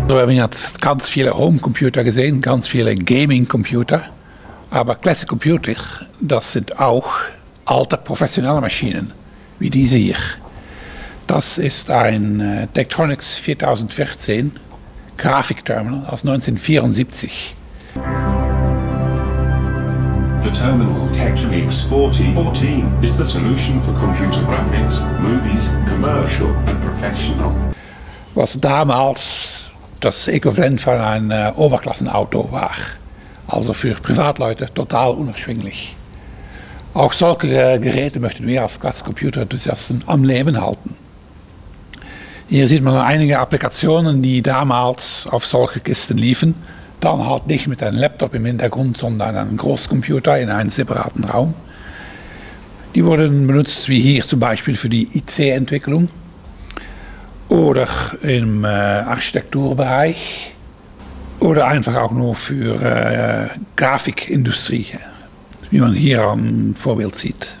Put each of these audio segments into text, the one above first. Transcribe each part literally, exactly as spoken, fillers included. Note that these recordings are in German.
Wir haben jetzt ganz viele Homecomputer gesehen, ganz viele Gaming-Computer. Aber Classic Computer, das sind auch alte professionelle Maschinen, wie diese hier. Das ist ein äh, Tektronix viertausendvierzehn Grafikterminal aus neunzehnhundertvierundsiebzig. The terminal Tektronix fourteen fourteen is the solution for computer graphics, movies, commercial and professional. Was damals das Äquivalent von einem äh, Oberklassenauto war. Also für Privatleute total unerschwinglich. Auch solche äh, Geräte möchten wir als Classic Computer Enthusiasten am Leben halten. Hier sieht man einige Applikationen, die damals auf solche Kisten liefen. Dann halt nicht mit einem Laptop im Hintergrund, sondern einem Großcomputer in einem separaten Raum. Die wurden benutzt, wie hier zum Beispiel für die I C-Entwicklung oder im äh, Architekturbereich oder einfach auch nur für äh, Grafikindustrie, wie man hier am Vorbild sieht.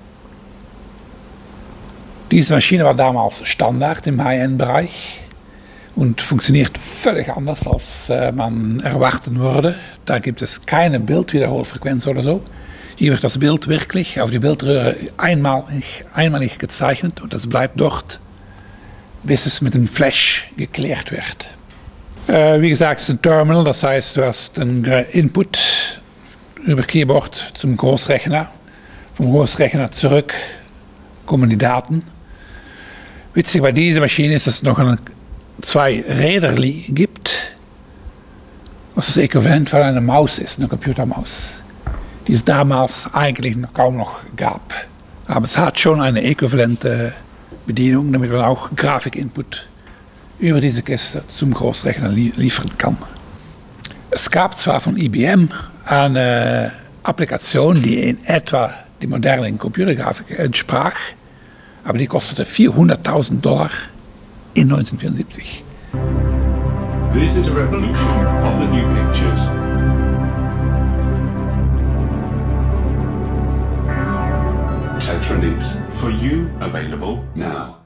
Diese Maschine war damals Standard im High-End-Bereich und funktioniert völlig anders, als äh, man erwarten würde. Da gibt es keine Bildwiederholfrequenz oder so. Hier wird das Bild wirklich auf die Bildröhre einmalig, einmalig gezeichnet und das bleibt dort, bis es mit dem Flash geklärt wird. Äh, wie gesagt, es ist ein Terminal, das heißt, du hast einen Input über Keyboard zum Großrechner. Vom Großrechner zurück kommen die Daten. Witzig bei dieser Maschine ist, dass es noch eine, zwei Räder gibt, was das Äquivalent von einer Maus ist, eine Computermaus, die es damals eigentlich noch kaum noch gab. Aber es hat schon eine äquivalente Bedienung, damit man auch Grafikinput über diese Kiste zum Großrechner liefern kann. Es gab zwar von I B M eine Applikation, die in etwa die moderne Computergrafik entsprach, aber die kostete vierhunderttausend Dollar in neunzehnhundertvierundsiebzig. This is a revolution of the new pictures. Tektronix, for you, available now.